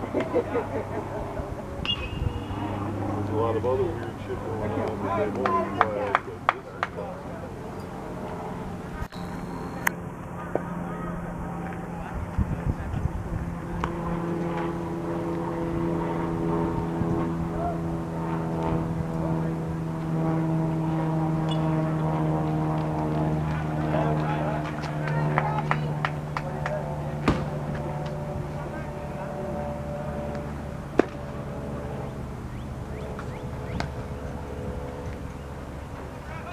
There's a lot of other weird shit going on, but they won't flag.